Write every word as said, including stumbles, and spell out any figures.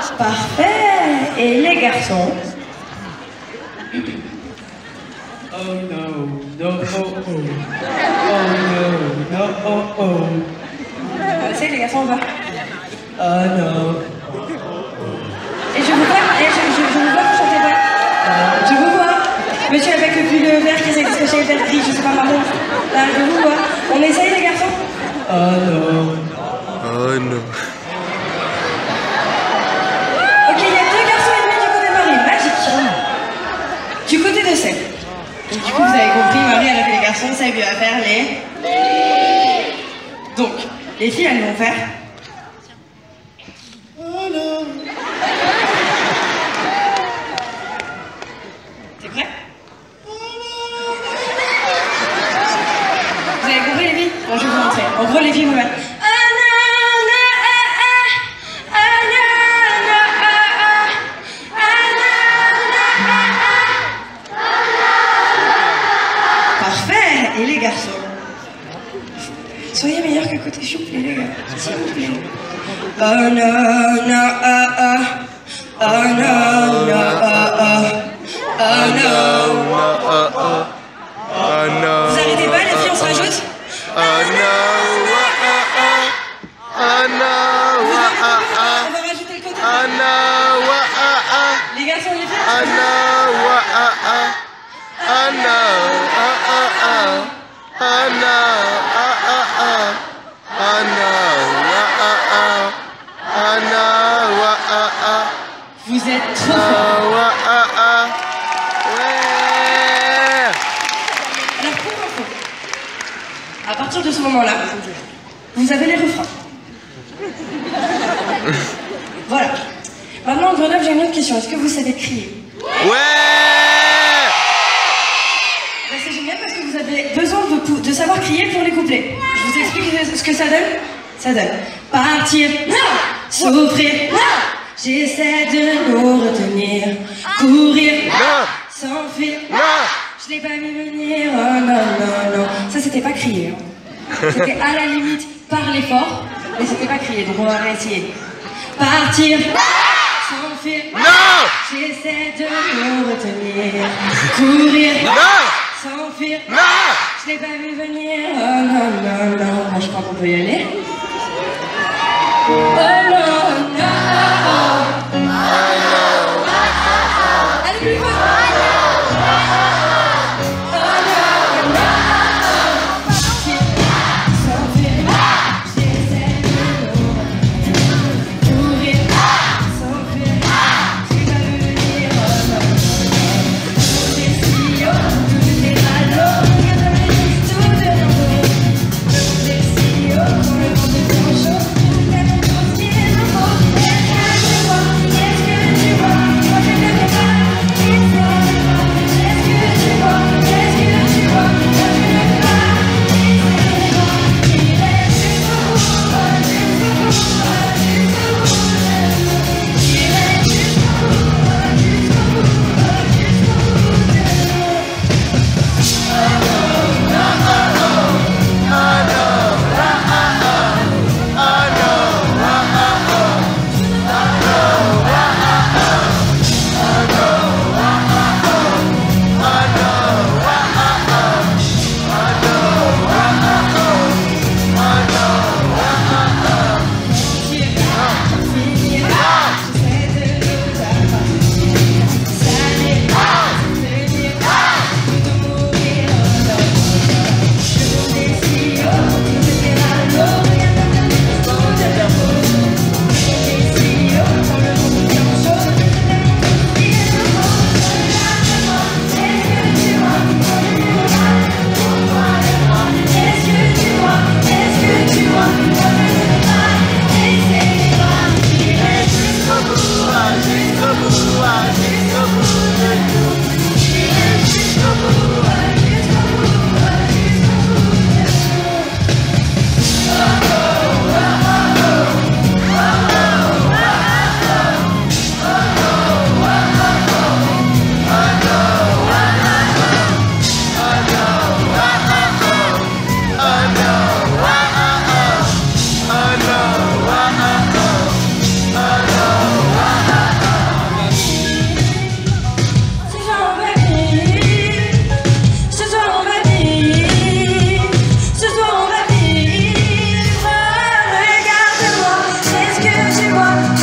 Parfait. Et les garçons? Oh no, no, oh, oh. Oh no, no, oh, oh. Vous savez, les garçons, on va. Oh no. Et je vous vois, et je, je, je vous vois, vous chantez pas. Euh, je vous vois. Monsieur avec le pull vert qui essaie de se cacher le vert gris, je sais pas marron. Là, je vous vois. On essaye, les garçons? Oh no. Oh no. Ok, il y a deux garçons et demi du côté de Marie. Magique. Du côté de Seb. Et du coup, vous avez compris, Marie, elle a fait les garçons, Seb, il va faire les... Donc, les filles, elles vont faire... Oh no. T'es prêt? Vous avez compris, les filles? Bon, je vais vous montrer. En gros, les filles vont faire... Parfait. Et les garçons? Soyez meilleurs que côté chouple, les gars. S'il vous plaît. Oh no, no, oh, oh. Oh no, no, oh, oh. Oh no. Oh oh. Oh no. Vous arrêtez pas, les filles, on se rajoute? Oh no. Oh no. On va rajouter le côté. Oh no. Les garçons, les filles. Oh no. Oh no. Oh oh. Oh no. Oh oh. Oh no. Oh no. Vous êtes trop forts. Ouais. Alors, pour info, à partir de ce moment-là, vous avez les refrains. Voilà. Maintenant, en Grenoble, j'ai une autre question. Est-ce que vous savez crier? Ouais. Ben, c'est génial parce que vous avez besoin de, pou- de savoir crier pour les couplets. Je vous explique ce que ça donne. Ça donne partir, non, souffrir, non, j'essaie de nous retenir, courir, Non. s'enfuir, Non. je l'ai pas vu venir, oh non, non, non. Ça, c'était pas crier. Hein. C'était à la limite parler fort, mais c'était pas crier, donc on va réessayer. Partir, s'enfuir, Non. j'essaie de nous retenir, courir, Non. s'enfuir, Non. je l'ai pas vu venir, oh non, non, non. Bon, je crois qu'on peut y aller. Oh non, non. Allez plus fort. Oh, toi.